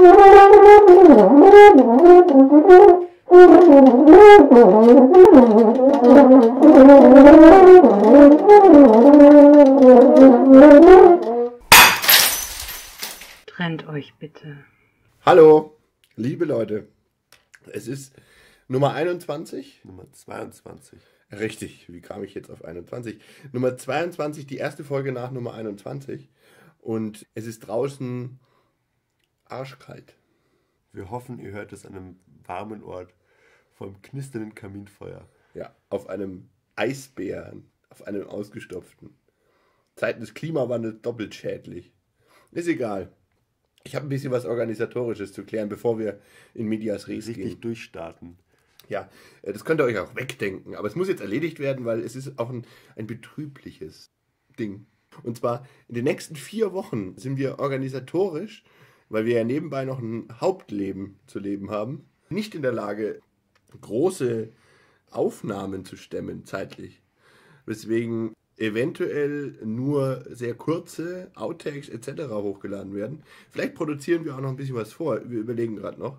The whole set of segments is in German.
Trennt euch bitte. Hallo, liebe Leute. Es ist Nummer 21. Nummer 22. Richtig, wie kam ich jetzt auf 21? Nummer 22, die erste Folge nach Nummer 21. Und es ist draußen arschkalt. Wir hoffen, ihr hört es an einem warmen Ort vom knisternden Kaminfeuer. Ja, auf einem Eisbären, auf einem ausgestopften. Zeiten des Klimawandels doppelt schädlich. Ist egal. Ich habe ein bisschen was Organisatorisches zu klären, bevor wir in Medias Res Richtig gehen. durchstarten. Ja, das könnt ihr euch auch wegdenken. Aber es muss jetzt erledigt werden, weil es ist auch ein betrübliches Ding. Und zwar in den nächsten 4 Wochen sind wir organisatorisch, weil wir ja nebenbei noch ein Hauptleben zu leben haben, nicht in der Lage, große Aufnahmen zu stemmen, zeitlich. Weswegen eventuell nur sehr kurze Outtakes etc. hochgeladen werden. Vielleicht produzieren wir auch noch ein bisschen was vor. Wir überlegen gerade noch.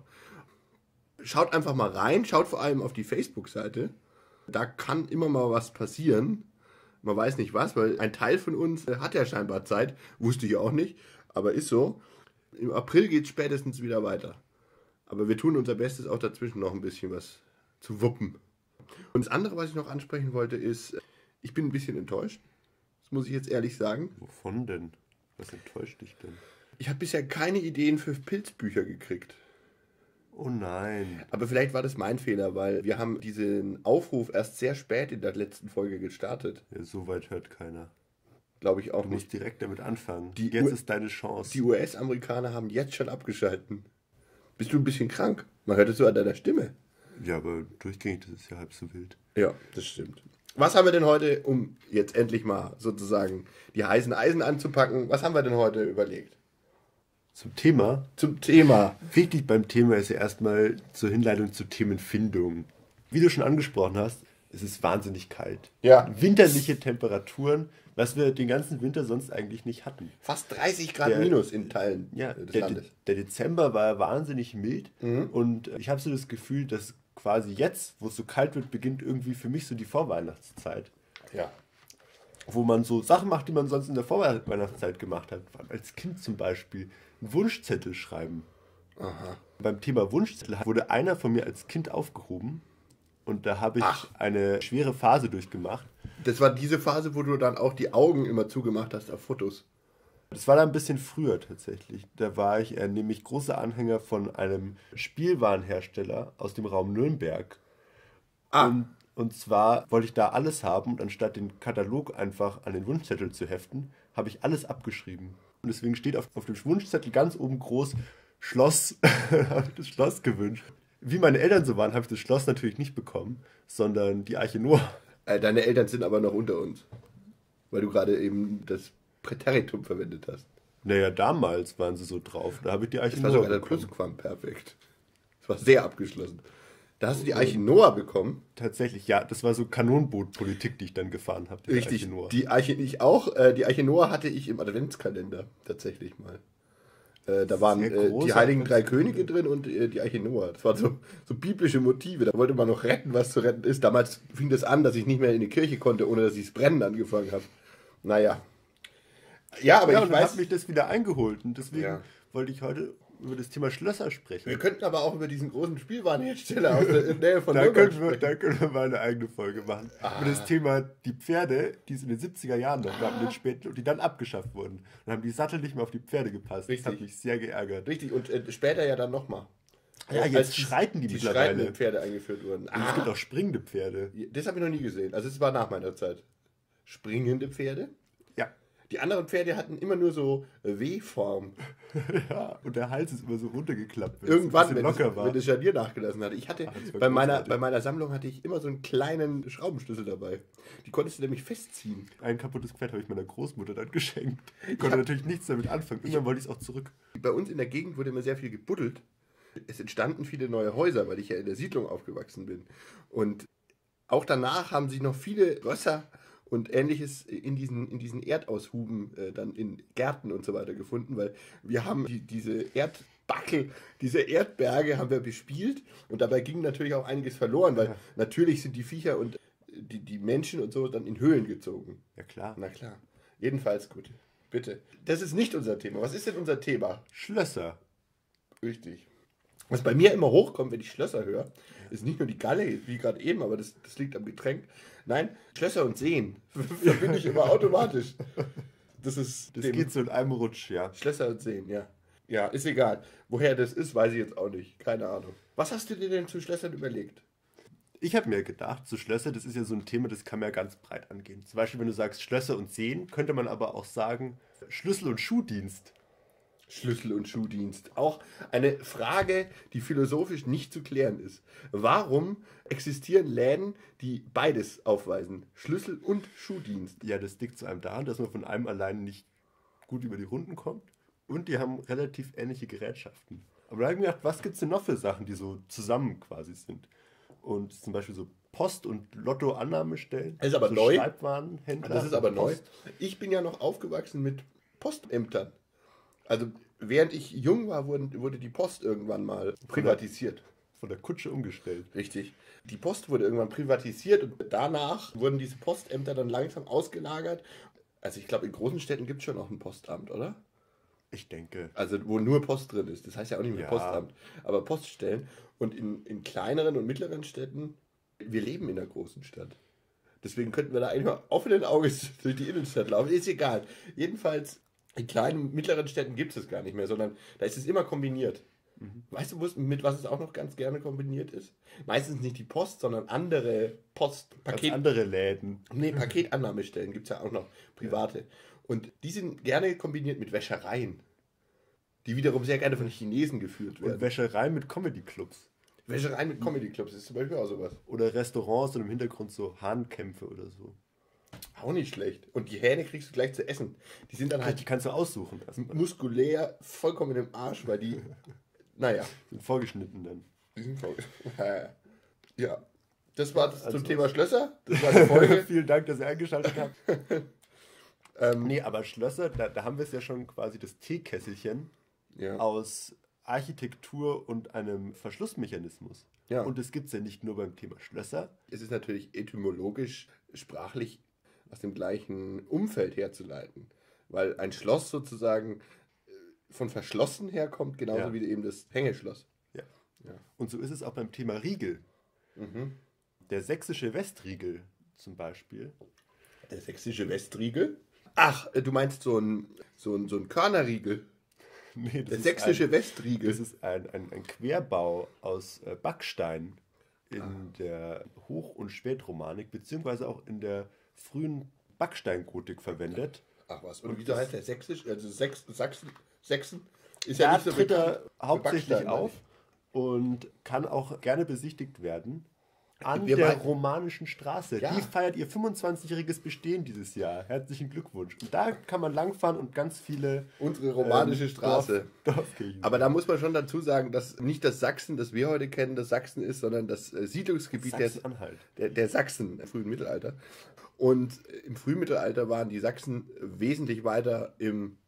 Schaut einfach mal rein. Schaut vor allem auf die Facebook-Seite. Da kann immer mal was passieren. Man weiß nicht was, weil ein Teil von uns hat ja scheinbar Zeit. Wusste ich auch nicht, aber ist so. Im April geht es spätestens wieder weiter. Aber wir tun unser Bestes, auch dazwischen noch ein bisschen was zu wuppen. Und das andere, was ich noch ansprechen wollte, ist, ich bin ein bisschen enttäuscht. Das muss ich jetzt ehrlich sagen. Wovon denn? Was enttäuscht dich denn? Ich habe bisher keine Ideen für Pilzbücher gekriegt. Oh nein. Aber vielleicht war das mein Fehler, weil wir haben diesen Aufruf erst sehr spät in der letzten Folge gestartet. Ja, so weit hört keiner. Glaube ich auch Du nicht. musst direkt damit anfangen. Die Jetzt ist deine Chance. Die US-Amerikaner haben jetzt schon abgeschalten. Bist du ein bisschen krank? Man hört es so an deiner Stimme. Ja, aber durchgängig, das ist ja halb so wild. Ja, das stimmt. Was haben wir denn heute, um jetzt endlich mal sozusagen die heißen Eisen anzupacken, was haben wir denn heute überlegt? Zum Thema? Zum Thema. Wichtig beim Thema ist ja erstmal zur Hinleitung zur Themenfindung. Wie du schon angesprochen hast, es ist wahnsinnig kalt. Ja. Winterliche Temperaturen, was wir den ganzen Winter sonst eigentlich nicht hatten. Fast 30 Grad minus in Teilen des Landes. Der Dezember war ja wahnsinnig mild und ich habe so das Gefühl, dass quasi jetzt, wo es so kalt wird, beginnt irgendwie für mich so die Vorweihnachtszeit. Ja. Wo man so Sachen macht, die man sonst in der Vorweihnachtszeit gemacht hat. Als Kind zum Beispiel einen Wunschzettel schreiben. Aha. Beim Thema Wunschzettel wurde einer von mir als Kind aufgehoben und da habe ich eine schwere Phase durchgemacht. Das war diese Phase, wo du dann auch die Augen immer zugemacht hast auf Fotos. Das war da ein bisschen früher tatsächlich. Da war ich nämlich großer Anhänger von einem Spielwarenhersteller aus dem Raum Nürnberg. Und zwar wollte ich da alles haben und anstatt den Katalog einfach an den Wunschzettel zu heften, habe ich alles abgeschrieben. Und deswegen steht auf dem Wunschzettel ganz oben groß Schloss, habe ich das Schloss gewünscht. Wie meine Eltern so waren, habe ich das Schloss natürlich nicht bekommen, sondern die Arche Noah. Deine Eltern sind aber noch unter uns. Weil du gerade eben das Präteritum verwendet hast. Naja, damals waren sie so drauf. Da habe ich die Arche Das war Noah sogar der bekommen. Plusquamperfekt. Das war sehr abgeschlossen. Da hast du die Arche Noah bekommen. Tatsächlich, ja. Das war so Kanonbootpolitik, die ich dann gefahren habe. Richtig, Arche Noah. die Arche ich auch. Die Arche Noah hatte ich im Adventskalender tatsächlich mal. Da waren die Heiligen Drei Könige drin und die Arche Noah. Das waren so biblische Motive. Da wollte man noch retten, was zu retten ist. Damals fing das an, dass ich nicht mehr in die Kirche konnte, ohne dass ich das Brennen angefangen habe. Naja. Ja, aber Ja, ich und dann weiß... hat mich das wieder eingeholt. Und deswegen Ja. wollte ich heute über das Thema Schlösser sprechen. Wir könnten aber auch über diesen großen Spielwarenhersteller aus der Nähe von Da Nürnberg können wir mal eine eigene Folge machen. Über das Thema die Pferde, die es in den 70er Jahren noch gab, in den späten, und die dann abgeschafft wurden. Dann haben die Sattel nicht mehr auf die Pferde gepasst. Richtig. Das hat mich sehr geärgert. Richtig, und später ja dann nochmal. Ja, jetzt schreiten die mittlerweile. schreitenden Pferde eingeführt wurden. Und es gibt auch springende Pferde. Das habe ich noch nie gesehen. Also es war nach meiner Zeit. Springende Pferde? Ja. Die anderen Pferde hatten immer nur so W-Form. Ja, und der Hals ist immer so runtergeklappt, wenn Irgendwann, es ein wenn bisschen locker war. das Scharnier nachgelassen hatte. Ich hatte das war bei großartig. meiner Sammlung hatte ich immer so einen kleinen Schraubenschlüssel dabei. Die konntest du nämlich festziehen. Ein kaputtes Pferd habe ich meiner Großmutter dann geschenkt. Ich konnte natürlich nichts damit anfangen. Irgendwann wollte ich es auch zurück. Bei uns in der Gegend wurde immer sehr viel gebuddelt. Es entstanden viele neue Häuser, weil ich ja in der Siedlung aufgewachsen bin. Und auch danach haben sich noch viele Rösser und Ähnliches in diesen Erdaushuben dann in Gärten und so weiter gefunden, weil wir haben diese Backel, diese Erdberge haben wir bespielt und dabei ging natürlich auch einiges verloren, weil natürlich sind die Viecher und die Menschen und so dann in Höhlen gezogen. Ja, klar. Na klar. Jedenfalls gut. Bitte. Das ist nicht unser Thema. Was ist denn unser Thema? Schlösser. Richtig. Was bei mir immer hochkommt, wenn ich Schlösser höre, ist nicht nur die Galle, wie gerade eben, aber das liegt am Getränk. Nein, Schlösser und Seen verbinde ich immer automatisch. Das geht so in einem Rutsch, ja. Schlösser und Seen, ja. Ja, ist egal. Woher das ist, weiß ich jetzt auch nicht. Keine Ahnung. Was hast du dir denn zu Schlössern überlegt? Ich habe mir gedacht, so Schlösser, das ist ja so ein Thema, das kann man ja ganz breit angehen. Zum Beispiel, wenn du sagst Schlösser und Seen, könnte man aber auch sagen Schlüssel- und Schuhdienst. Schlüssel- und Schuhdienst. Auch eine Frage, die philosophisch nicht zu klären ist. Warum existieren Läden, die beides aufweisen? Schlüssel- und Schuhdienst. Ja, das liegt zu einem daran, dass man von einem allein nicht gut über die Runden kommt. Und die haben relativ ähnliche Gerätschaften. Aber da habe ich mir gedacht, was gibt es denn noch für Sachen, die so zusammen quasi sind? Und zum Beispiel so Post- und Lotto-Annahmestellen. Das ist aber so neu. Schreibwarenhändler. Das ist aber neu. Post. Ich bin ja noch aufgewachsen mit Postämtern. Also während ich jung war, wurde die Post irgendwann mal privatisiert. Von der Kutsche umgestellt. Richtig. Die Post wurde irgendwann privatisiert und danach wurden diese Postämter dann langsam ausgelagert. Also ich glaube, in großen Städten gibt es schon noch ein Postamt, oder? Ich denke. Also wo nur Post drin ist. Das heißt ja auch nicht mehr Ja. Postamt, aber Poststellen. Und in kleineren und mittleren Städten, wir leben in einer großen Stadt. Deswegen könnten wir da eigentlich mal offenen Auges durch die Innenstadt laufen. Ist egal. Jedenfalls, in kleinen und mittleren Städten gibt es es gar nicht mehr, sondern da ist es immer kombiniert. Weißt du, mit was es auch noch ganz gerne kombiniert ist? Meistens nicht die Post, sondern andere Ganz andere Läden. Paketannahmestellen gibt es ja auch noch, private. Und die sind gerne kombiniert mit Wäschereien, die wiederum sehr gerne von Chinesen geführt werden. Und Wäscherei mit Comedy-Clubs. Wäschereien mit Comedy-Clubs ist zum Beispiel auch sowas. Oder Restaurants und im Hintergrund so Hahnkämpfe oder so. Auch nicht schlecht. Und die Hähne kriegst du gleich zu essen. Die sind dann Die halt kannst du aussuchen. muskulär, vollkommen im Arsch, weil die, naja. Sind vorgeschnitten dann. Die sind voll. Ja. Das war das Also- zum Thema Schlösser. Das war die Folge. Vielen Dank, dass ihr eingeschaltet habt. Nee, aber Schlösser, da haben wir es ja schon quasi das Teekesselchen Ja. aus Architektur und einem Verschlussmechanismus. Ja. Und das gibt es ja nicht nur beim Thema Schlösser. Es ist natürlich etymologisch, sprachlich aus dem gleichen Umfeld herzuleiten. Weil ein Schloss sozusagen von verschlossen herkommt, genauso Ja. wie eben das Hängeschloss. Ja. Ja. Und so ist es auch beim Thema Riegel. Der sächsische Westriegel zum Beispiel. Der sächsische Westriegel? Ach, du meinst so ein Körnerriegel. Nee, das Der ist sächsische Westriegel. Das ist ein Querbau aus Backstein in der Hoch- und Spätromanik, beziehungsweise auch in der frühen Backsteingotik verwendet. Ach was, und wieso heißt der sächsisch? Also Sachsen ist Da ja nicht so tritt er bekannt für hauptsächlich Backstein, auf und kann auch gerne besichtigt werden. An Wir der meinen- Romanischen Straße. Ja. Die feiert ihr 25-jähriges Bestehen dieses Jahr. Herzlichen Glückwunsch. Und da kann man langfahren und ganz viele Unsere romanische Straße. Dorfkirchen. Aber da muss man schon dazu sagen, dass nicht das Sachsen, das wir heute kennen, das Sachsen ist, sondern das Siedlungsgebiet Sachsen-Anhalt. der Sachsen im frühen Mittelalter. Und im frühen Mittelalter waren die Sachsen wesentlich weiter im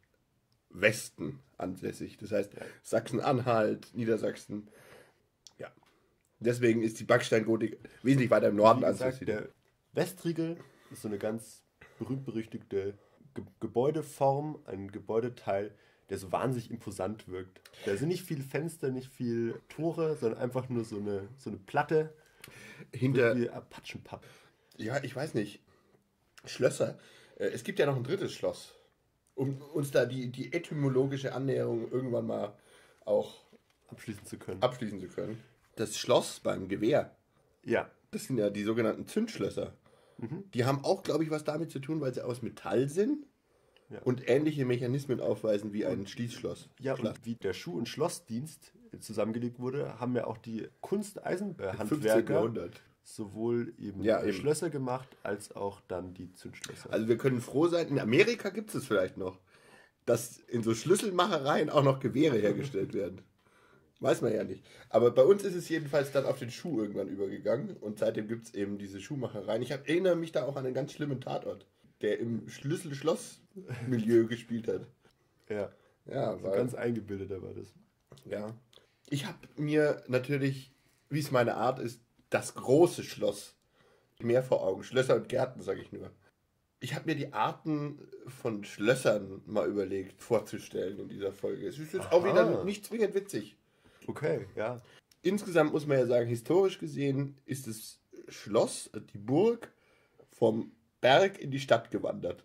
Westen ansässig. Das heißt Sachsen-Anhalt, Niedersachsen. Ja. Deswegen ist die Backsteingotik wesentlich weiter im Norden Wie gesagt, ansässig. der Westriegel ist so eine ganz berühmt-berüchtigte Gebäudeform, ein Gebäudeteil, der so wahnsinnig imposant wirkt. Da sind nicht viele Fenster, nicht viele Tore, sondern einfach nur so eine Platte Hinter, wie Apachenpapp. ja, ich weiß nicht, Schlösser. Es gibt ja noch ein drittes Schloss, um uns da die etymologische Annäherung irgendwann mal auch Abschließen zu können. abschließen zu können. Das Schloss beim Gewehr, Ja, das sind ja die sogenannten Zündschlösser. Die haben auch, glaube ich, was damit zu tun, weil sie aus Metall sind Ja. und ähnliche Mechanismen aufweisen wie ein Schließschloss. ja, und wie der Schuh- und Schlossdienst zusammengelegt wurde, haben ja auch die 15. Kunsteisenhandwerker Jahrhundert. sowohl eben Ja, eben. Schlösser gemacht, als auch dann die Zündschlösser. Also wir können froh sein, in Amerika gibt es vielleicht noch, dass in so Schlüsselmachereien auch noch Gewehre hergestellt werden. Weiß man ja nicht. Aber bei uns ist es jedenfalls dann auf den Schuh irgendwann übergegangen und seitdem gibt es eben diese Schuhmachereien. Ich erinnere mich da auch an einen ganz schlimmen Tatort, der im Schlüssel-Schloss-Milieu gespielt hat. Ja, Ja, so weil, ganz eingebildeter war das. Ja. Ich habe mir natürlich, wie es meine Art ist, das große Schloss mehr vor Augen. Schlösser und Gärten, sage ich nur. Ich habe mir die Arten von Schlössern mal überlegt, vorzustellen in dieser Folge. Es ist jetzt auch wieder nicht zwingend witzig. Okay, ja. Insgesamt muss man ja sagen, historisch gesehen ist das Schloss, die Burg, vom Berg in die Stadt gewandert.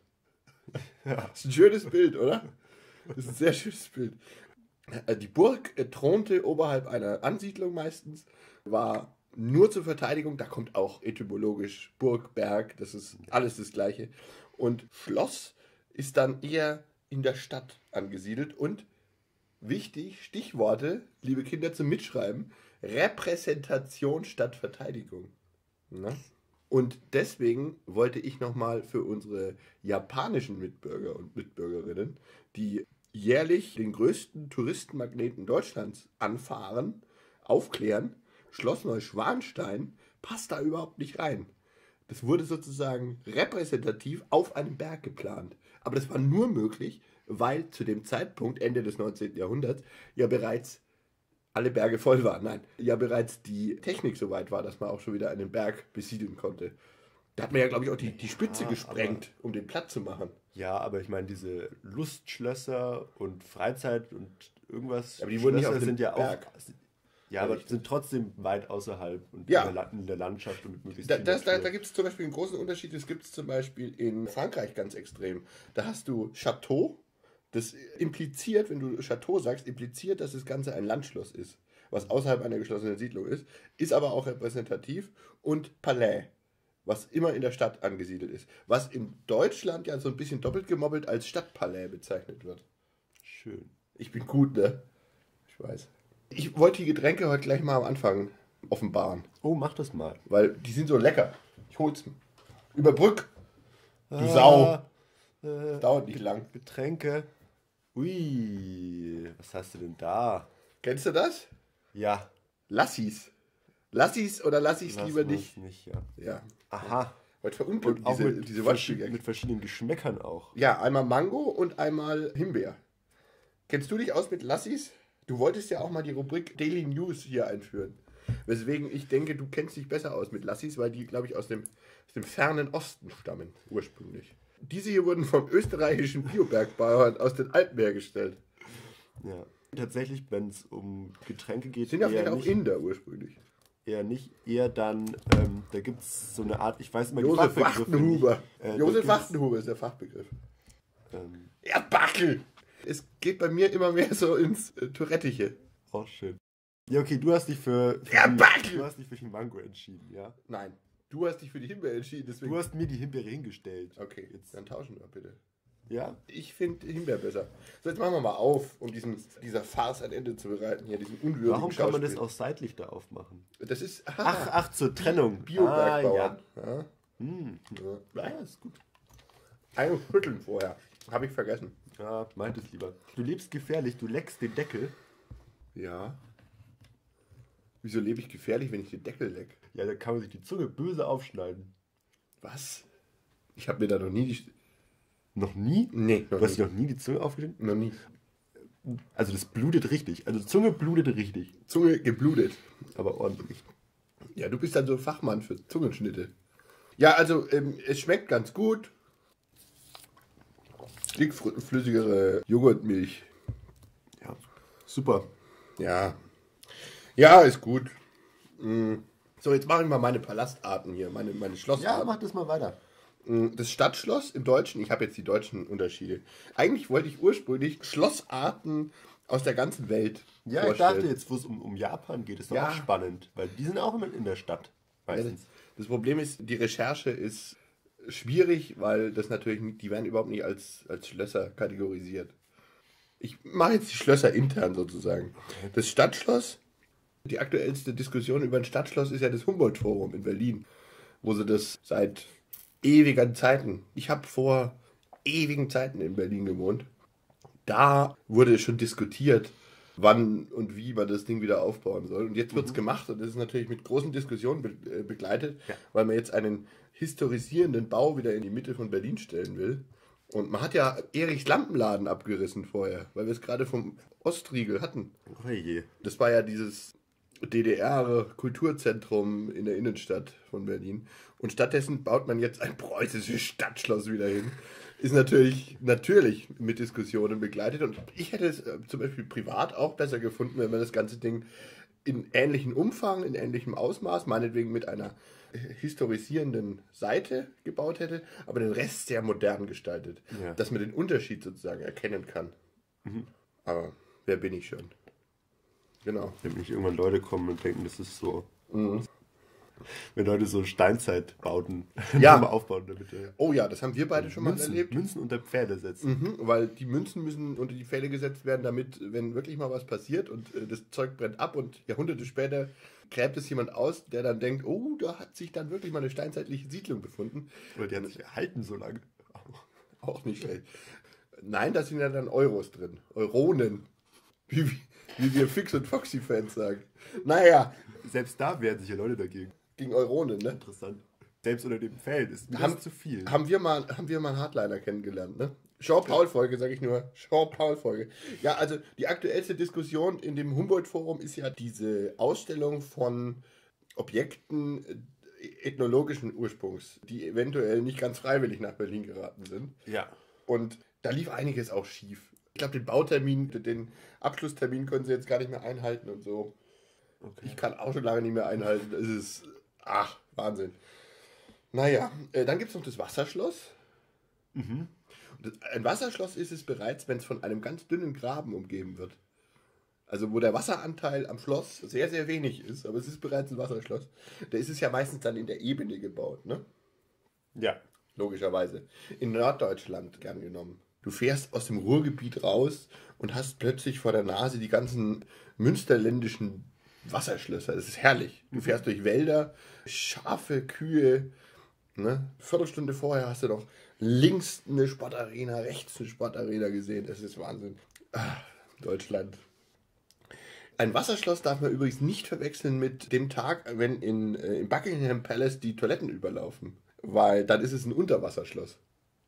Ja. Das ist ein schönes Bild, oder? Das ist ein sehr schönes Bild. Die Burg thronte oberhalb einer Ansiedlung meistens, war nur zur Verteidigung, da kommt auch etymologisch Burg, Berg, das ist alles das Gleiche. Und Schloss ist dann eher in der Stadt angesiedelt und wichtig, Stichworte, liebe Kinder zum Mitschreiben, Repräsentation statt Verteidigung. Na? Und deswegen wollte ich nochmal für unsere japanischen Mitbürger und Mitbürgerinnen, die jährlich den größten Touristenmagneten Deutschlands anfahren, aufklären, Schloss Neuschwanstein passt da überhaupt nicht rein. Das wurde sozusagen repräsentativ auf einem Berg geplant. Aber das war nur möglich, weil zu dem Zeitpunkt, Ende des 19. Jahrhunderts, ja bereits alle Berge voll waren. Nein, ja bereits die Technik so weit war, dass man auch schon wieder einen Berg besiedeln konnte. Da hat man ja, glaube ich, auch die Spitze gesprengt, um den platt zu machen. Ja, aber ich meine, diese Lustschlösser und Freizeit und irgendwas, aber die wurden nicht auf dem sind ja Berg. auch... Ja, aber sind trotzdem weit außerhalb und ja. in der Landschaft und mit möglichst Da gibt es zum Beispiel einen großen Unterschied. Das gibt es zum Beispiel in Frankreich ganz extrem. Da hast du Château. Das impliziert, wenn du Château sagst, impliziert, dass das Ganze ein Landschloss ist, was außerhalb einer geschlossenen Siedlung ist aber auch repräsentativ. Und Palais, was immer in der Stadt angesiedelt ist. Was in Deutschland ja so ein bisschen doppelt gemobbelt als Stadtpalais bezeichnet wird. Schön. Ich bin gut, ne? Ich weiß. Ich wollte die Getränke heute gleich mal am Anfang offenbaren. Oh, mach das mal. Weil die sind so lecker. Ich hol's. Überbrück. Du Sau. Das dauert nicht lang. Getränke. Ui, was hast du denn da? Kennst du das? Ja. Lassis. Lassis oder lass ich's lieber nicht? Ja. Aha. Heute verunglückt diese Waschstücke. Mit verschiedenen Geschmäckern auch. Ja, einmal Mango und einmal Himbeer. Kennst du dich aus mit Lassis? Du wolltest ja auch mal die Rubrik Daily News hier einführen. Weswegen ich denke, du kennst dich besser aus mit Lassis, weil die, glaube ich, aus dem fernen Osten stammen, ursprünglich. Diese hier wurden vom österreichischen Biobergbauern aus den Alpen hergestellt. Ja. Tatsächlich, wenn es um Getränke geht, sind ja vielleicht auch Inder ursprünglich. Eher dann, da gibt es so eine Art, ich weiß immer Josef Wachtenhuber. Josef Wachtenhuber ist der Fachbegriff. Ja, Backel! Es geht bei mir immer mehr so ins Tourettige. Oh, schön. Ja, okay, du hast dich für die Mango entschieden, ja? Nein, du hast dich für die Himbeere entschieden. Deswegen. Du hast mir die Himbeere hingestellt. Okay, jetzt dann tauschen wir bitte. Ja? Ich finde Himbeer besser. So, jetzt machen wir mal auf, um dieser Farce ein Ende zu bereiten, hier, diesen unwürdigen Warum kann man das auch seitlich da aufmachen? Das ist... Ach, zur Trennung. Biobergbauern. Ja. Ja, ist gut. Ein Schütteln vorher. Habe ich vergessen. Ja, meint es lieber. Du lebst gefährlich, du leckst den Deckel. Ja. Wieso lebe ich gefährlich, wenn ich den Deckel leck? Ja, da kann man sich die Zunge böse aufschneiden. Was? Ich habe mir da noch nie die... Noch nie? Nee, Du hast dir noch nie die Zunge aufgeschnitten? Noch nie. Also das blutet richtig. Also Zunge blutet richtig. Zunge geblutet. Aber ordentlich. Ja, du bist dann so Fachmann für Zungenschnitte. Ja, also es schmeckt ganz gut. Dickflüssigere Joghurtmilch. Ja, super. Ja. Ja, ist gut. So, jetzt mache ich mal meine Palastarten hier, meine Schlossarten. Ja, mach das mal weiter. Das Stadtschloss im Deutschen, ich habe jetzt die deutschen Unterschiede. Eigentlich wollte ich ursprünglich Schlossarten aus der ganzen Welt vorstellen. Ich dachte jetzt, wo es um Japan geht, ist doch auch spannend, weil die sind auch immer in der Stadt meistens. Ja, das Problem ist, die Recherche ist schwierig, weil das natürlich, die werden überhaupt nicht als Schlösser kategorisiert. Ich mache jetzt die Schlösser intern sozusagen. Das Stadtschloss, die aktuellste Diskussion über ein Stadtschloss ist ja das Humboldt-Forum in Berlin, wo sie das seit ewigen Zeiten, ich habe vor ewigen Zeiten in Berlin gewohnt, da wurde schon diskutiert, wann und wie man das Ding wieder aufbauen soll. Und jetzt wird es gemacht und das ist natürlich mit großen Diskussionen begleitet, weil man jetzt einen historisierenden Bau wieder in die Mitte von Berlin stellen will. Und man hat ja Erichs Lampenladen abgerissen vorher, weil wir es gerade vom Ostriegel hatten. Oh je. Das war ja dieses DDR-Kulturzentrum in der Innenstadt von Berlin. Und stattdessen baut man jetzt ein preußisches Stadtschloss wieder hin. Ist natürlich mit Diskussionen begleitet. Und ich hätte es zum Beispiel privat auch besser gefunden, wenn man das ganze Ding in ähnlichem Umfang, in ähnlichem Ausmaß, meinetwegen mit einer historisierenden Seite gebaut hätte, aber den Rest sehr modern gestaltet. Ja. Dass man den Unterschied sozusagen erkennen kann. Aber wer bin ich schon? Genau. Wenn nicht irgendwann Leute kommen und denken, das ist so. Wenn Leute so Steinzeitbauten Ja. aufbauen damit. Oh ja, das haben wir beide schon mal Münzen, erlebt. Münzen unter Pferde setzen. Weil die Münzen müssen unter die Pfähle gesetzt werden, damit, wenn wirklich mal was passiert und das Zeug brennt ab und Jahrhunderte später gräbt es jemand aus, der dann denkt, oh, da hat sich dann wirklich mal eine steinzeitliche Siedlung befunden. Oder die hat sich erhalten so lange. Auch nicht schlecht. Nein, da sind ja dann Euros drin. Euronen. Wie wir Fix- und Foxy-Fans sagen. Naja, Selbst da wehren sich ja Leute dagegen. gegen Euronen, ne? Interessant. Selbst unter dem Feld ist mir Haben- das zu viel. Haben wir mal einen Hardliner kennengelernt, ne? Jean-Paul-Folge, sage ich nur. Jean-Paul-Folge. Ja, also die aktuellste Diskussion in dem Humboldt-Forum ist ja diese Ausstellung von Objekten ethnologischen Ursprungs, die eventuell nicht ganz freiwillig nach Berlin geraten sind. Ja. Und da lief einiges auch schief. Ich glaube, den Bautermin, den Abschlusstermin können sie jetzt gar nicht mehr einhalten und so. Okay. Ich kann auch schon lange nicht mehr einhalten. Es ist, Wahnsinn. Naja, dann gibt es noch das Wasserschloss. Und ein Wasserschloss ist es bereits, wenn es von einem ganz dünnen Graben umgeben wird. Also wo der Wasseranteil am Schloss sehr, sehr wenig ist, aber es ist bereits ein Wasserschloss. Da ist es ja meistens dann in der Ebene gebaut, ne? Ja. Logischerweise. In Norddeutschland gern genommen. Du fährst aus dem Ruhrgebiet raus und hast plötzlich vor der Nase die ganzen münsterländischen Wasserschlösser. Das ist herrlich. Du fährst durch Wälder, Schafe, Kühe. Ne? Viertelstunde vorher hast du noch links eine Sportarena, rechts eine Sportarena gesehen. Das ist Wahnsinn. Deutschland. Ein Wasserschloss darf man übrigens nicht verwechseln mit dem Tag, wenn im Buckingham Palace die Toiletten überlaufen. Weil dann ist es ein Unterwasserschloss.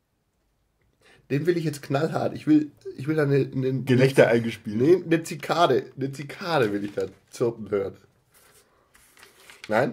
Den will ich jetzt knallhart. Ich will da eine Gelächter eingespielt. Nee, eine Zikade will ich da zirpen hören. Nein?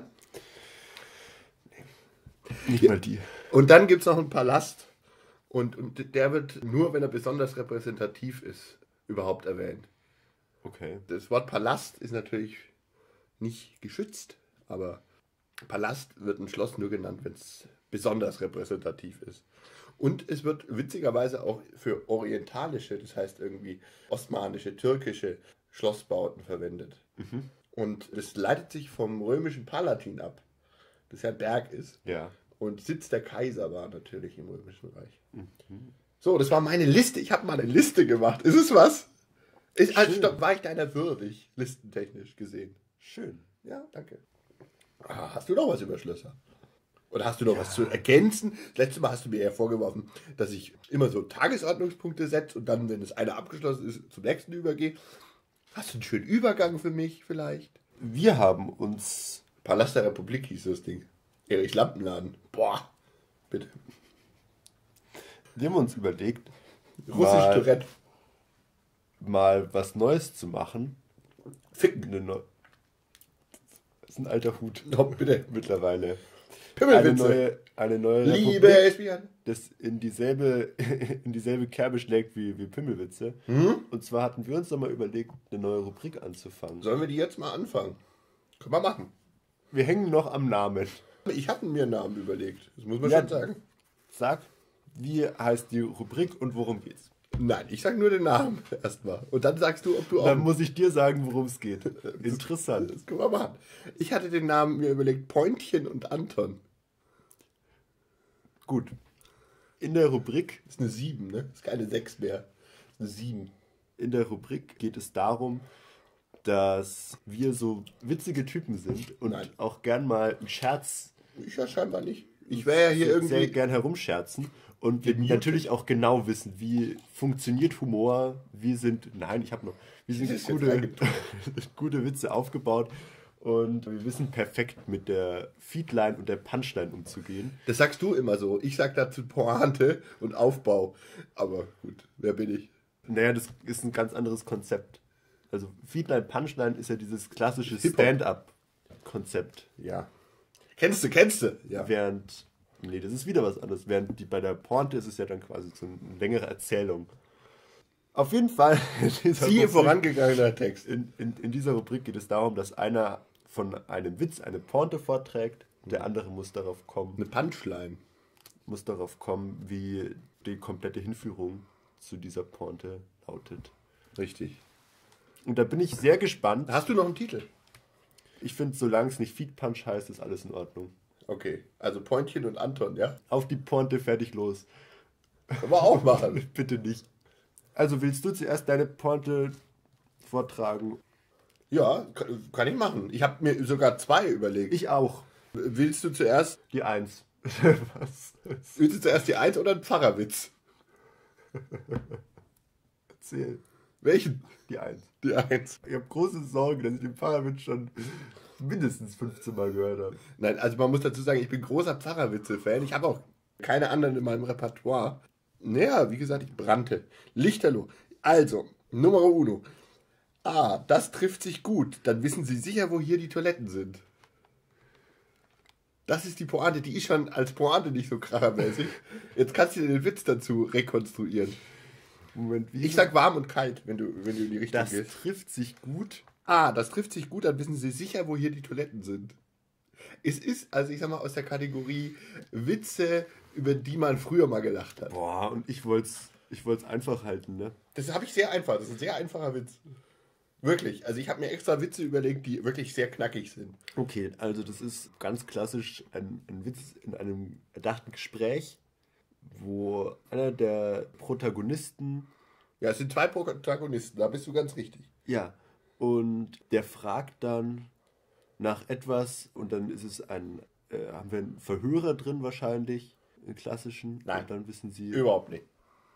Nicht mal die. Und dann gibt es noch einen Palast. Und der wird nur, wenn er besonders repräsentativ ist, überhaupt erwähnt. Okay. Das Wort Palast ist natürlich nicht geschützt, aber Palast wird ein Schloss nur genannt, wenn es besonders repräsentativ ist. Und es wird witzigerweise auch für orientalische, das heißt irgendwie osmanische, türkische Schlossbauten verwendet. Und das leitet sich vom römischen Palatin ab, das ja ein Berg ist. Ja. Und Sitz der Kaiser war natürlich im Römischen Reich. So, das war meine Liste. Ich habe mal eine Liste gemacht. Ist es was? War ich deiner würdig, listentechnisch gesehen? Schön. Ja, danke. Hast du noch was über Schlösser? Oder hast du noch was zu ergänzen? Das letzte Mal hast du mir eher vorgeworfen, dass ich immer so Tagesordnungspunkte setze und dann, wenn das eine abgeschlossen ist, zum nächsten übergehe. Hast du einen schönen Übergang für mich vielleicht? Wir haben uns... Palast der Republik hieß das Ding. Erich Lampenladen. Boah, bitte. Wir haben uns überlegt, Russisch Tourette. mal was Neues zu machen. Ficken. Das ist ein alter Hut. Oh, bitte. Mittlerweile. Pimmelwitze. Eine neue Liebe Republik, Espian. das in dieselbe Kerbe schlägt wie Pimmelwitze. Und zwar hatten wir uns doch mal überlegt, eine neue Rubrik anzufangen. Sollen wir die jetzt mal anfangen? Können wir machen. Wir hängen noch am Namen. Ich habe mir einen Namen überlegt. Das muss man Ja. schon sagen. Sag, wie heißt die Rubrik und worum geht's? Nein, ich sage nur den Namen erstmal. Und dann sagst du, ob du auch... Dann muss ich dir sagen, worum es geht. Interessant. Das können wir machen. Ich hatte den Namen mir überlegt, Pointchen und Anton. Gut. In der Rubrik Das ist eine 7, ne? Das ist keine 6 mehr. Das ist eine 7. In der Rubrik geht es darum, dass wir so witzige Typen sind und Nein. auch gern mal einen Scherz Ich ja scheinbar nicht. Ich wäre ja hier sehr irgendwie... gern herumscherzen und wir Gemutet. natürlich auch genau wissen, wie funktioniert Humor, wie sind Das ist jetzt gute, eingetroffen. gute Witze aufgebaut und wir wissen perfekt mit der Feedline und der Punchline umzugehen. Das sagst du immer so. Ich sag dazu Pointe und Aufbau. Aber gut, wer bin ich? Naja, das ist ein ganz anderes Konzept. Also Feedline, Punchline ist ja dieses klassische Hip-Hop. Stand-up-Konzept. Ja. Kennst du? Ja. Während, nee, das ist wieder was anderes. Während bei der Pointe ist es ja dann quasi so eine längere Erzählung. Auf jeden Fall, Siehe vorangegangener Text. in dieser Rubrik geht es darum, dass einer von einem Witz eine Pointe vorträgt, der andere muss darauf Eine Punchline. kommen, wie die komplette Hinführung zu dieser Pointe lautet. Richtig. Und da bin ich sehr gespannt. Hast du noch einen Titel? Ich finde, solange es nicht Feed Punch heißt, ist alles in Ordnung. Okay, also Pointchen und Anton, ja? Auf die Pointe, fertig, los. Können wir auch machen. Bitte nicht. Also willst du zuerst deine Pointe vortragen? Ja, kann ich machen. Ich habe mir sogar 2 überlegt. Ich auch. Willst du zuerst Die 1. Was? willst du zuerst die 1 oder einen Pfarrerwitz? Erzähl. Welchen? Die 1. Die 1. Ich habe große Sorge, dass ich den Pfarrerwitz schon mindestens 15 Mal gehört habe. Nein, also man muss dazu sagen, ich bin großer Pfarrerwitze-Fan. Ich habe auch keine anderen in meinem Repertoire. Naja, wie gesagt, ich brannte. Lichterloh. Also, Numero uno. Ah, das trifft sich gut. Dann wissen Sie sicher, wo hier die Toiletten sind. Das ist die Pointe, die ist schon als Pointe nicht so krachermäßig. Jetzt kannst du dir den Witz dazu rekonstruieren. Moment, wie? Ich sag warm und kalt, wenn du in die Richtung das gehst. trifft sich gut. Ah, das trifft sich gut, dann wissen Sie sicher, wo hier die Toiletten sind. Es ist, also ich sag mal, aus der Kategorie Witze, über die man früher mal gelacht hat. Boah, und ich wollte es einfach halten, ne? Das habe ich sehr einfach, das ist ein sehr einfacher Witz. Wirklich, also ich habe mir extra Witze überlegt, die wirklich sehr knackig sind. Okay, also das ist ganz klassisch ein Witz in einem erdachten Gespräch, wo einer der Protagonisten, Ja, es sind 2 Protagonisten, da bist du ganz richtig. ja, und der fragt dann nach etwas und dann ist es haben wir einen Verhörer drin wahrscheinlich, einen klassischen. Nein. Und dann wissen sie, Überhaupt nicht.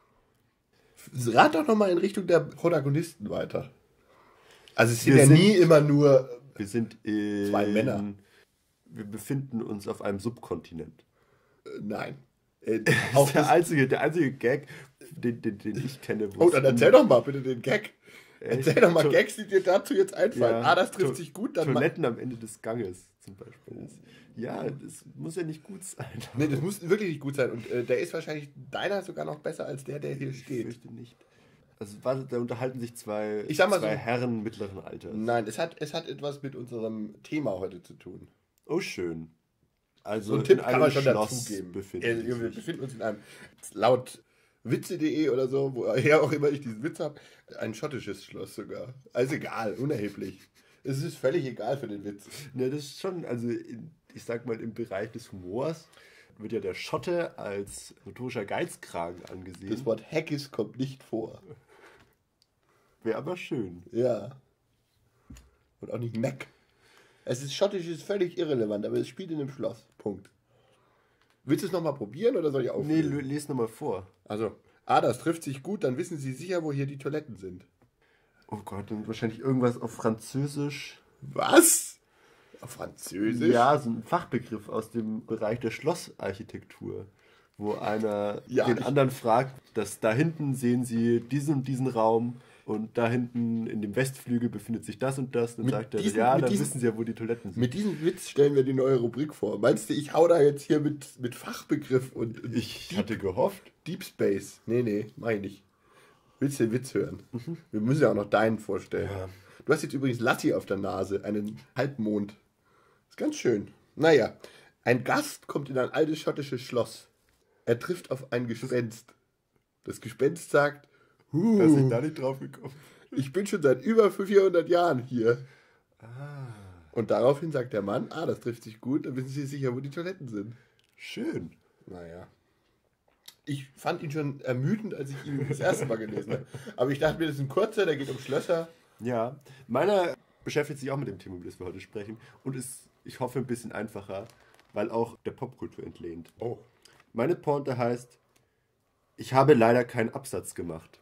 Rat doch nochmal in Richtung der Protagonisten weiter. Also es sind Wir ja sind- nie immer nur... wir sind in, 2 Männer. Wir befinden uns auf einem Subkontinent. Nein. Auch der einzige Gag, den ich kenne. wo Oh, es dann um- erzähl doch mal bitte den Gag. Erzähl doch mal To- Gags, die dir dazu jetzt einfallen. Ja, Das trifft sich gut, dann mal. Toiletten am Ende des Ganges zum Beispiel. Ja, das muss ja nicht gut sein. Nee, das muss wirklich nicht gut sein. Und der ist wahrscheinlich deiner sogar noch besser als der hier Ich steht. fürchte nicht. Also warte, da unterhalten sich zwei Ich sag mal so- Herren mittleren Alters. Nein, es hat etwas mit unserem Thema heute zu tun. Oh, schön. Also So einen Tipp in kann einem man schon Schloss dazugeben. befinden Wir sie sich. befinden uns in einem, laut Witze.de oder so, woher auch immer ich diesen Witz habe, ein schottisches Schloss sogar. Also egal, unerheblich. Es ist völlig egal für den Witz. Ne, das ist schon, also ich sag mal, im Bereich des Humors wird ja der Schotte als notorischer Geizkragen angesehen. Das Wort Haggis kommt nicht vor. Wäre aber schön. Ja. Und auch nicht Mac. Es ist schottisch, ist völlig irrelevant, aber es spielt in einem Schloss. Punkt. Willst du es nochmal probieren oder soll ich Nee, auflösen? les nochmal vor. Also, das trifft sich gut, dann wissen Sie sicher, wo hier die Toiletten sind. Oh Gott, dann wahrscheinlich irgendwas auf Französisch. Was? Auf Französisch? Ja, so ein Fachbegriff aus dem Bereich der Schlossarchitektur, wo einer Ja, den ich- anderen fragt, dass da hinten sehen Sie diesen und diesen Raum und da hinten in dem Westflügel befindet sich das und das. Und dann Mit sagt er, diesen- ja, mit dann diesen- wissen Sie ja, wo die Toiletten sind. Mit diesem Witz stellen wir die neue Rubrik vor. Meinst du, ich hau da jetzt hier mit Fachbegriff und Ich hatte gehofft. Deep Space? Nee, mach ich nicht. Willst du den Witz hören? Wir müssen ja auch noch deinen vorstellen. Ja. Du hast jetzt übrigens Lassi auf der Nase, einen Halbmond. Ist ganz schön. Naja, ein Gast kommt in ein altes schottisches Schloss. Er trifft auf ein Gespenst. Das Gespenst sagt, Dass ich da nicht drauf gekommen. ich bin schon seit über 400 Jahren hier. Und daraufhin sagt der Mann, das trifft sich gut, dann wissen Sie sicher, wo die Toiletten sind. Schön. Naja. Ich fand ihn schon ermüdend, als ich ihn das erste Mal gelesen habe. Aber ich dachte mir, das ist ein kurzer, der geht um Schlösser. Ja, meiner beschäftigt sich auch mit dem Thema, über das wir heute sprechen und ist, ich hoffe, ein bisschen einfacher, weil auch der Popkultur entlehnt. Oh. Meine Pointe heißt, ich habe leider keinen Absatz gemacht.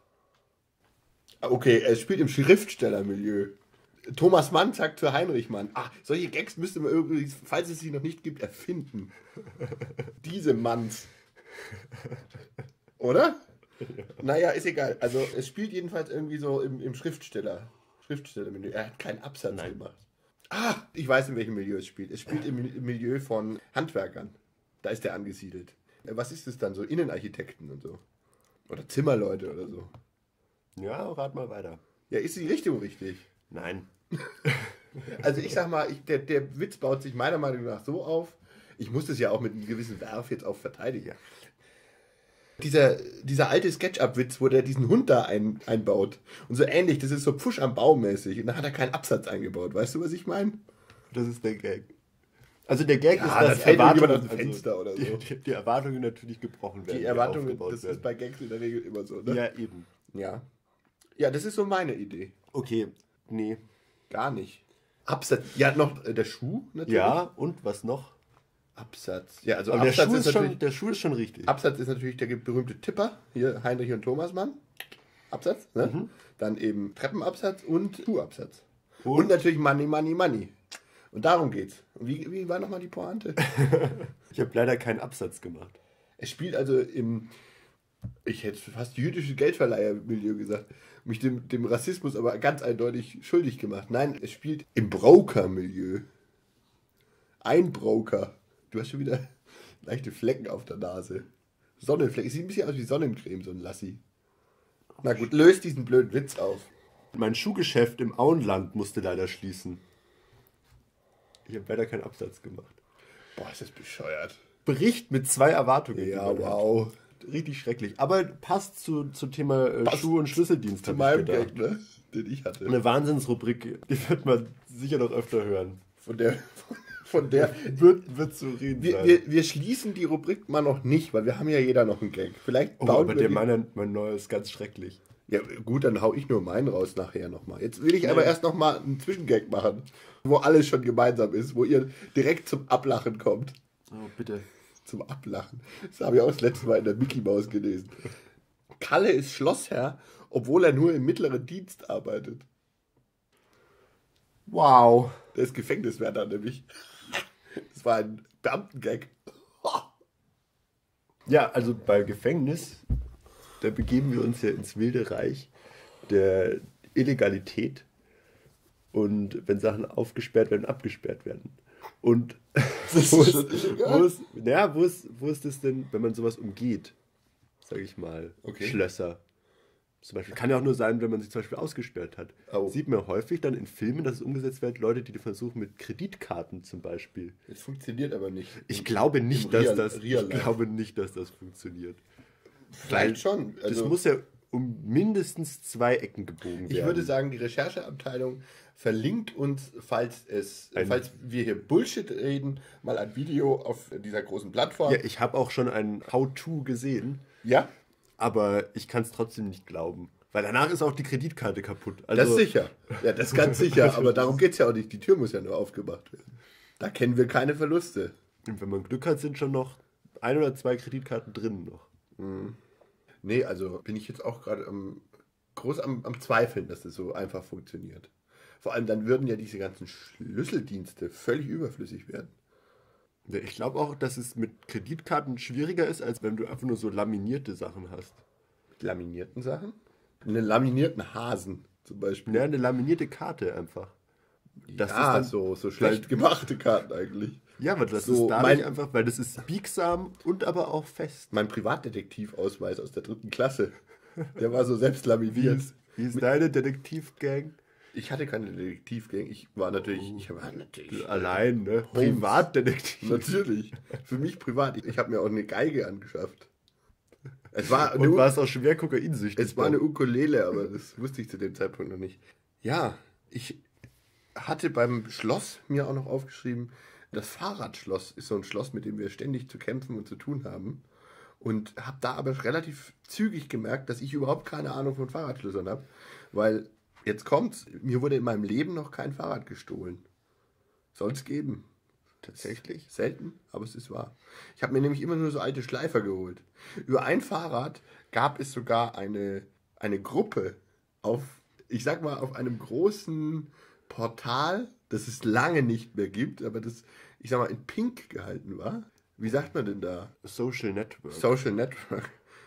Okay, er spielt im Schriftstellermilieu. Thomas Mann sagt zu Heinrich Mann, solche Gags müsste man übrigens, falls es sie noch nicht gibt, erfinden. Diese Manns. Oder? Naja, ist egal. Also es spielt jedenfalls irgendwie so im Schriftstellermenü. Er hat keinen Absatz gemacht. Ah, ich weiß, in welchem Milieu es spielt. Es spielt im Milieu von Handwerkern. Da ist er angesiedelt. Was ist es dann? So Innenarchitekten und so. Oder Zimmerleute oder so. Ja, rat mal weiter. Ja, ist die Richtung richtig? Nein. Also ich sag mal, der Witz baut sich meiner Meinung nach so auf. Ich muss das ja auch mit einem gewissen Werf jetzt auch verteidigen. Dieser alte Sketchup-Witz, wo der diesen Hund da einbaut. Und so ähnlich, das ist so Pfusch am Baum mäßig. Und da hat er keinen Absatz eingebaut. Weißt du, was ich meine? Das ist der Gag. Also der Gag ist, da dass fällt Erwartungen, jemand aus dem Fenster oder so. Die Erwartungen natürlich gebrochen werden. Die Erwartungen, aufgebaut das werden. ist bei Gags in der Regel immer so, ne? Ja, eben. Ja. Ja, das ist so meine Idee. Okay, nee. Gar nicht. Absatz. Ja, noch der Schuh natürlich. Ja, und was noch? Absatz. Ja, also Aber Absatz der Schuh ist schon richtig. Absatz ist natürlich der berühmte Tipper. Hier Heinrich und Thomas Mann. Absatz. Ne? Dann eben Treppenabsatz und Schuhabsatz. Und natürlich Money, Money, Money. Und darum geht's. Und wie war nochmal die Pointe? Ich habe leider keinen Absatz gemacht. Es spielt also ich hätte fast jüdische Geldverleihermilieu gesagt, mich dem Rassismus aber ganz eindeutig schuldig gemacht. Nein, es spielt im Broker-Milieu. Ein Broker. Du hast schon wieder leichte Flecken auf der Nase. Sonnenflecken. Sieht ein bisschen aus wie Sonnencreme, so ein Lassi. Na gut, löst diesen blöden Witz auf. Mein Schuhgeschäft im Auenland musste leider schließen. Ich habe leider keinen Absatz gemacht. Boah, ist das bescheuert. Bericht mit 2 Erwartungen. Ja, wow. Richtig schrecklich. Aber passt zum Thema Schuh- und Schlüsseldienst. Zu meinem Gag, ne? Den ich hatte. Eine Wahnsinnsrubrik, die wird man sicher noch öfter hören. Von der wird zu reden sein. wir schließen die Rubrik mal noch nicht, weil wir haben ja jeder noch einen Gag. Vielleicht aber mein neuer ist ganz schrecklich. Ja gut, dann hau ich nur meinen raus nachher nochmal. Jetzt will ich aber erst nochmal einen Zwischengag machen, wo alles schon gemeinsam ist, wo ihr direkt zum Ablachen kommt. Oh, bitte. Zum Ablachen. Das habe ich auch das letzte Mal in der Mickey Maus gelesen. Kalle ist Schlossherr, obwohl er nur im mittleren Dienst arbeitet. Wow. Der ist Gefängniswärter nämlich. Das war ein Beamtengag. Ja, also bei Gefängnis, da begeben wir uns ja ins wilde Reich der Illegalität und wenn Sachen aufgesperrt werden, abgesperrt werden. Und wo ist das denn, wenn man sowas umgeht? Sag ich mal. Okay. Schlösser. Zum Beispiel. Kann ja auch nur sein, wenn man sich zum Beispiel ausgesperrt hat. Oh. Sieht man häufig dann in Filmen, dass es umgesetzt wird, Leute, die versuchen mit Kreditkarten zum Beispiel. Das funktioniert aber nicht. Ich glaube nicht, dass das funktioniert. Vielleicht schon. Also, das muss ja um mindestens 2 Ecken gebogen werden. ich würde sagen, die Rechercheabteilung verlinkt uns, falls wir hier Bullshit reden, mal ein Video auf dieser großen Plattform. Ja, ich habe auch schon ein How-To gesehen, Ja? aber ich kann es trotzdem nicht glauben. Weil danach ist auch die Kreditkarte kaputt. Also, Das ist sicher. Ja, das ist ganz sicher. Aber darum geht es ja auch nicht. Die Tür muss ja nur aufgemacht werden. Da kennen wir keine Verluste. Und wenn man Glück hat, sind schon noch 1 oder 2 Kreditkarten drin noch. Nee, also bin ich jetzt auch gerade groß am Zweifeln, dass das so einfach funktioniert. Vor allem dann würden ja diese ganzen Schlüsseldienste völlig überflüssig werden. Ja, ich glaube auch, dass es mit Kreditkarten schwieriger ist, als wenn du einfach nur so laminierte Sachen hast. Mit laminierten Sachen? Einen laminierten Hasen zum Beispiel. Ja, eine laminierte Karte einfach. Das Ja, ist dann, so schlecht gemachte Karten eigentlich. ja, aber das so ist dadurch einfach, weil das ist biegsam und aber auch fest. Mein Privatdetektivausweis aus der 3. Klasse, der war so selbst laminiert. Wie ist deine Detektivgang? Ich hatte keine Detektivgang, ich war natürlich Allein, ne? Privatdetektiv. Natürlich, für mich privat. Ich habe mir auch eine Geige angeschafft. Es war Und warst auch schwer kokainsüchtig. Es war eine Ukulele, aber das wusste ich zu dem Zeitpunkt noch nicht. Ja, ich hatte beim Schloss mir auch noch aufgeschrieben, das Fahrradschloss ist so ein Schloss, mit dem wir ständig zu kämpfen und zu tun haben. Und habe da aber relativ zügig gemerkt, dass ich überhaupt keine Ahnung von Fahrradschlössern habe. Weil, jetzt kommt's, mir wurde in meinem Leben noch kein Fahrrad gestohlen. Soll es geben. Tatsächlich. Selten, aber es ist wahr. Ich habe mir nämlich immer nur so alte Schleifer geholt. Über ein Fahrrad gab es sogar eine Gruppe auf einem großen Portal, das es lange nicht mehr gibt, aber das, ich sag mal, in Pink gehalten war. Wie sagt man denn da? Social Network. Social Network.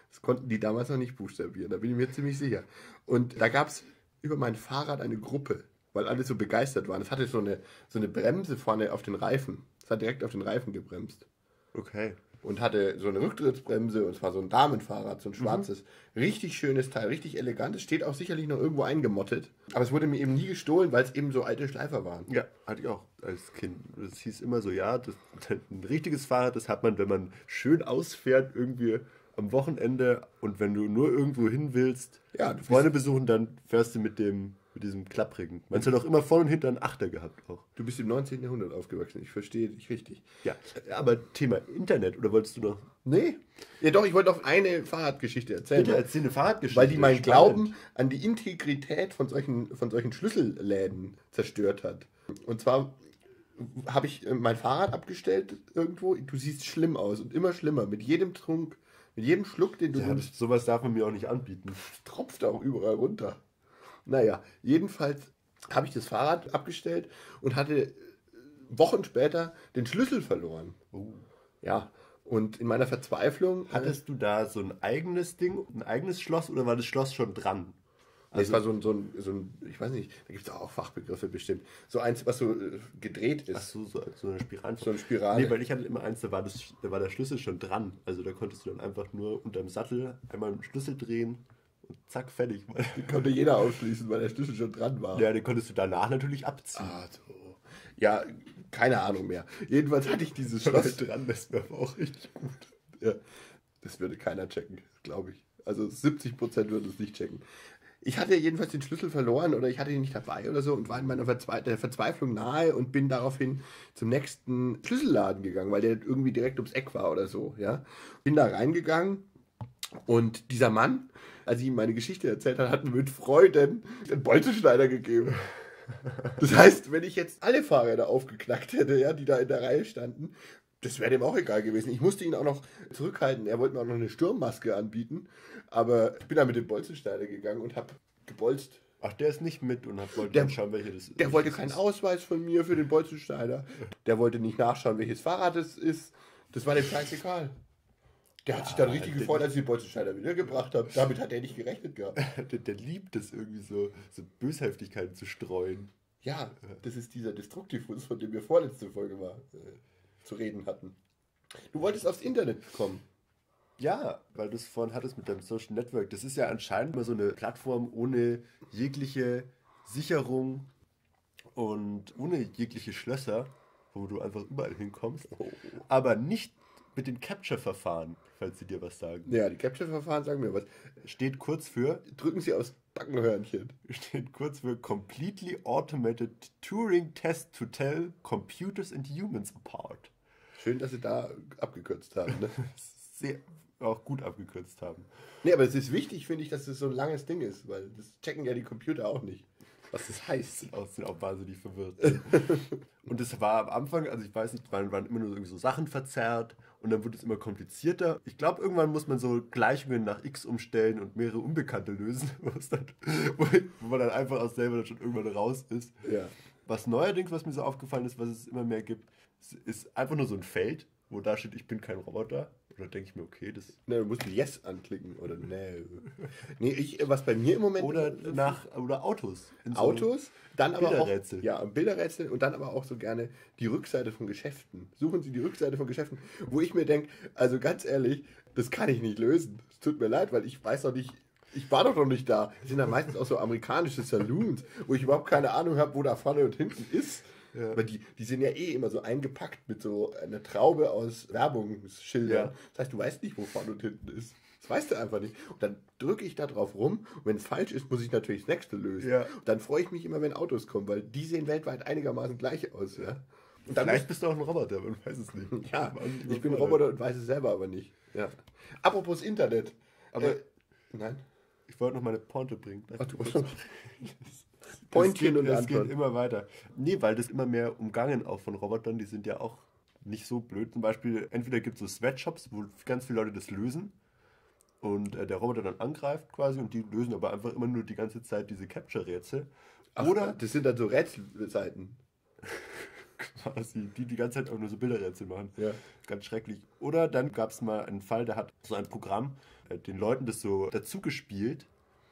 Das konnten die damals noch nicht buchstabieren, da bin ich mir ziemlich sicher. Und da gab es über mein Fahrrad eine Gruppe, weil alle so begeistert waren. Es hatte so eine Bremse vorne auf den Reifen. Es hat direkt auf den Reifen gebremst. Okay. Und hatte so eine Rücktrittsbremse und zwar so ein Damenfahrrad, so ein schwarzes. Richtig schönes Teil, richtig elegant. Es steht auch sicherlich noch irgendwo eingemottet. Aber es wurde mir eben nie gestohlen, weil es eben so alte Schleifer waren. Ja, hatte ich auch als Kind. Das hieß immer so, ja, ein richtiges Fahrrad, das hat man, wenn man schön ausfährt, irgendwie am Wochenende und wenn du nur irgendwo hin willst, Ja, du Freunde besuchen, dann fährst du mit diesem Klapprigen. Man hat auch immer vorne und hinten einen Achter gehabt auch. Du bist im 19. Jahrhundert aufgewachsen, ich verstehe dich richtig. Ja, aber Thema Internet, oder wolltest du noch? Nee? Ja doch, ich wollte noch eine Fahrradgeschichte erzählen. Bitte erzähl eine Fahrradgeschichte. Weil die meinen Spannend. Glauben an die Integrität von solchen Schlüsselläden zerstört hat. Und zwar habe ich mein Fahrrad abgestellt irgendwo. Du siehst schlimm aus und immer schlimmer. Mit jedem Trunk, mit jedem Schluck, den du Ja, sowas darf man mir auch nicht anbieten. tropft auch überall runter. Naja, jedenfalls habe ich das Fahrrad abgestellt und hatte Wochen später den Schlüssel verloren. Ja, und in meiner Verzweiflung... Hattest du da so ein eigenes Ding, ein eigenes Schloss oder war das Schloss schon dran? Es war so ein, ich weiß nicht, da gibt es auch Fachbegriffe bestimmt. So eins, was so gedreht ist. Ach so eine Spirale. So eine Spirale. Nee, weil ich hatte immer eins, da war der Schlüssel schon dran. Also da konntest du dann einfach nur unterm Sattel einmal den Schlüssel drehen und zack, fertig. Den konnte jeder aufschließen, weil der Schlüssel schon dran war. Ja, den konntest du danach natürlich abziehen. Ah, so. Ja, keine Ahnung mehr. Jedenfalls hatte ich dieses Schloss. dran, das wäre aber auch richtig gut. Ja, das würde keiner checken, glaube ich. Also 70% würden es nicht checken. Ich hatte jedenfalls den Schlüssel verloren oder ich hatte ihn nicht dabei oder so und war in meiner Verzweiflung nahe und bin daraufhin zum nächsten Schlüsselladen gegangen, weil der irgendwie direkt ums Eck war oder so. Ja. Bin da reingegangen und dieser Mann, als ich ihm meine Geschichte erzählt habe, hat mir mit Freuden einen Bolzenschneider gegeben. Das heißt, wenn ich jetzt alle Fahrräder aufgeknackt hätte, ja, die da in der Reihe standen, das wäre dem auch egal gewesen. Ich musste ihn auch noch zurückhalten. Er wollte mir auch noch eine Sturmmaske anbieten. Aber ich bin da mit dem Bolzenschneider gegangen und habe gebolzt. Ach, der ist nicht mit und wollte dann schauen, welche das ist. Der wollte keinen Ausweis von mir für den Bolzenschneider. Der wollte nicht nachschauen, welches Fahrrad es ist. Das war dem scheißegal. Der hat sich dann richtig gefreut, als ich den Bolzenschneider wiedergebracht habe. Damit hat er nicht gerechnet gehabt. Der liebt es irgendwie so Böshaftigkeiten zu streuen. Ja, das ist dieser Destruktivus, von dem wir vorletzte Folge zu reden hatten. Du wolltest aufs Internet kommen. Ja, weil du es vorhin hattest mit deinem Social Network. Das ist ja anscheinend mal so eine Plattform ohne jegliche Sicherung und ohne jegliche Schlösser, wo du einfach überall hinkommst. Aber nicht mit den Capture-Verfahren, falls sie dir was sagen. Ja, die Capture-Verfahren sagen mir was. Steht kurz für Completely Automated Turing Test to Tell Computers and Humans Apart. Schön, dass sie da abgekürzt haben. Ne? Sehr auch gut abgekürzt haben. Nee, aber es ist wichtig, finde ich, dass das so ein langes Ding ist, weil das checken ja die Computer auch nicht, was das heißt. Sind auch wahnsinnig verwirrt. Und es war am Anfang, also ich weiß nicht, waren immer nur irgendwie so Sachen verzerrt und dann wurde es immer komplizierter. Ich glaube, irgendwann muss man so Gleichungen nach X umstellen und mehrere Unbekannte lösen, wo man dann einfach auch selber dann schon irgendwann raus ist. Ja. Was neuerdings, was mir so aufgefallen ist, was es immer mehr gibt, ist einfach nur so ein Feld, wo da steht, ich bin kein Roboter. Oder denke ich mir, okay, das... Ne, du musst Yes anklicken oder No. Nee, was bei mir im Moment... Oder Autos. Autos, dann aber auch... Bilderrätsel. Ja, Bilderrätsel und dann aber auch so gerne die Rückseite von Geschäften. Suchen Sie die Rückseite von Geschäften, wo ich mir denke, also ganz ehrlich, das kann ich nicht lösen. Es tut mir leid, weil ich weiß doch nicht... Ich war doch noch nicht da. Das sind dann meistens auch so amerikanische Saloons, wo ich überhaupt keine Ahnung habe, wo da vorne und hinten ist. Ja. Aber die sind ja eh immer so eingepackt mit so einer Traube aus Werbungsschildern. Ja. Das heißt, du weißt nicht, wo vorne und hinten ist. Das weißt du einfach nicht. Und dann drücke ich da drauf rum und wenn es falsch ist, muss ich natürlich das nächste lösen. Ja. Und dann freue ich mich immer, wenn Autos kommen, weil die sehen weltweit einigermaßen gleich aus. Ja? Und dann vielleicht bist du auch ein Roboter, man weiß es nicht. Ja, ich bin ein Roboter und weiß es selber aber nicht. Ja. Apropos Internet. Aber nein. Ich wollte noch meine Pointe bringen. Ach, du Pointchen und das Antwort. geht immer weiter. Nee, weil das immer mehr umgangen auch von Robotern, die sind ja auch nicht so blöd. Zum Beispiel, entweder gibt es so Sweatshops, wo ganz viele Leute das lösen und der Roboter dann angreift quasi und die lösen aber einfach immer nur die ganze Zeit diese Capture-Rätsel. Oder das sind dann so Rätselseiten. die ganze Zeit auch nur so Bilderrätsel machen. Ja. Ganz schrecklich. Oder dann gab es mal einen Fall, da hat so ein Programm den Leuten das so dazu gespielt,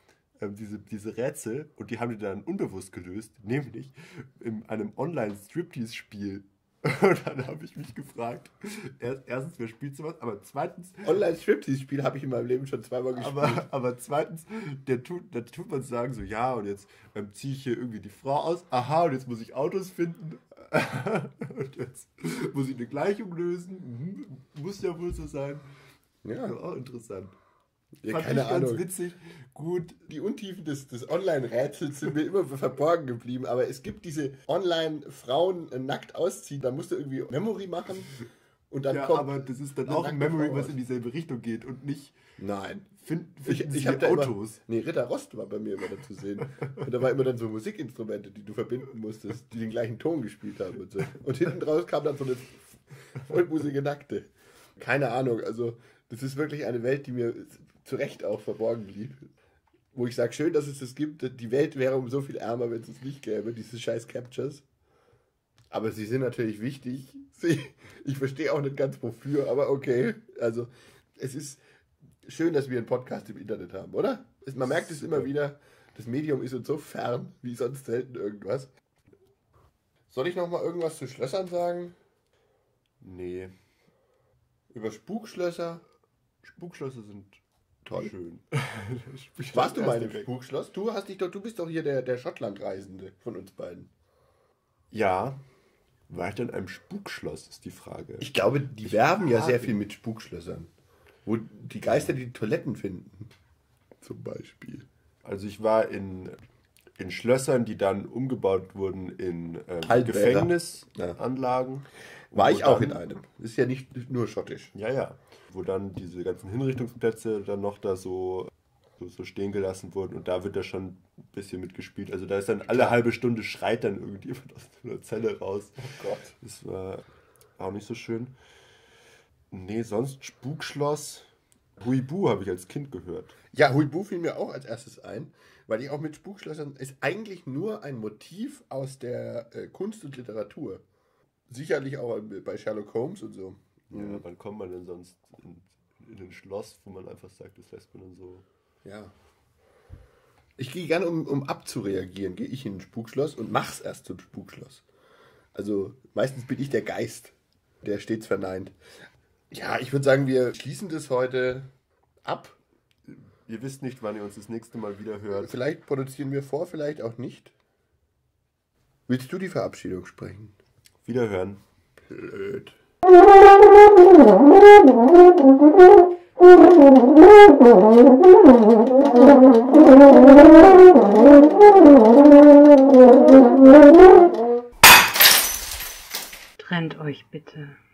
diese Rätsel, und die haben die dann unbewusst gelöst, nämlich in einem Online-Striptease-Spiel. Und dann habe ich mich gefragt, erstens, wer spielt sowas, aber zweitens... Online-Striptease-Spiel habe ich in meinem Leben schon zweimal gespielt. Aber zweitens, da tut man sagen so, ja, und jetzt ziehe ich hier irgendwie die Frau aus, aha, und jetzt muss ich Autos finden, und jetzt muss ich eine Gleichung lösen, muss ja wohl so sein. Ja, auch interessant. Ja, Fand keine ich ganz Ahnung. witzig, gut. Die Untiefen des Online-Rätsels sind mir immer verborgen geblieben, aber es gibt diese Online-Frauen nackt ausziehen, da musst du irgendwie Memory machen und dann Ja, kommt... aber das ist dann eine auch ein nackte Memory, Frau was aus. in dieselbe Richtung geht und nicht Nein. finden Ich Sie habe da Autos. Immer, Ritter Rost war bei mir immer da zu sehen. Und da war immer dann so Musikinstrumente, die du verbinden musstest, die den gleichen Ton gespielt haben und so. Und hinten draus kam dann so eine vollbusige Nackte. Keine Ahnung, also das ist wirklich eine Welt, die mir zu Recht auch verborgen blieb. Wo ich sage, schön, dass es das gibt. Die Welt wäre um so viel ärmer, wenn es es nicht gäbe, diese scheiß Captures. Aber sie sind natürlich wichtig. Ich verstehe auch nicht ganz wofür, aber okay. Also es ist schön, dass wir einen Podcast im Internet haben, oder? Man merkt es immer wieder, das Medium ist uns so fern, wie sonst selten irgendwas. Soll ich noch mal irgendwas zu Schlössern sagen? Nee, Über Spukschlösser? Spukschlösser sind Toll. schön. Warst du mal im Erste weg. Spukschloss? Du bist doch hier der Schottlandreisende von uns beiden. Ja, war ich denn in einem Spukschloss, ist die Frage. Ich glaube, die werben ja sehr viel mit Spukschlössern. Wo die Geister die Toiletten finden. Zum Beispiel. Also ich war in Schlössern, die dann umgebaut wurden in Altbäder. Gefängnisanlagen. War Wo ich auch dann- in einem. Ist ja nicht nur schottisch. Ja, ja. Wo dann diese ganzen Hinrichtungsplätze dann noch da so stehen gelassen wurden, und da wird da schon ein bisschen mitgespielt. Also da ist dann alle halbe Stunde schreit dann irgendjemand aus einer Zelle raus. Oh Gott. Das war auch nicht so schön. Nee, sonst Spukschloss. Huibu habe ich als Kind gehört. Ja, Huibu fiel mir auch als erstes ein, weil ich auch mit Spukschlössern ist eigentlich nur ein Motiv aus der Kunst und Literatur. Sicherlich auch bei Sherlock Holmes und so. Ja, wann kommt man denn sonst in ein Schloss, wo man einfach sagt, das lässt man dann so... Ja. Ich gehe gerne, um abzureagieren, gehe ich in ein Spukschloss und mach's erst zum Spukschloss. Also meistens bin ich der Geist, der stets verneint. Ja, ich würde sagen, wir schließen das heute ab. Ihr wisst nicht, wann ihr uns das nächste Mal wieder hört. Vielleicht produzieren wir vor, vielleicht auch nicht. Willst du die Verabschiedung sprechen? Wiederhören. Blöd. Trennt euch bitte.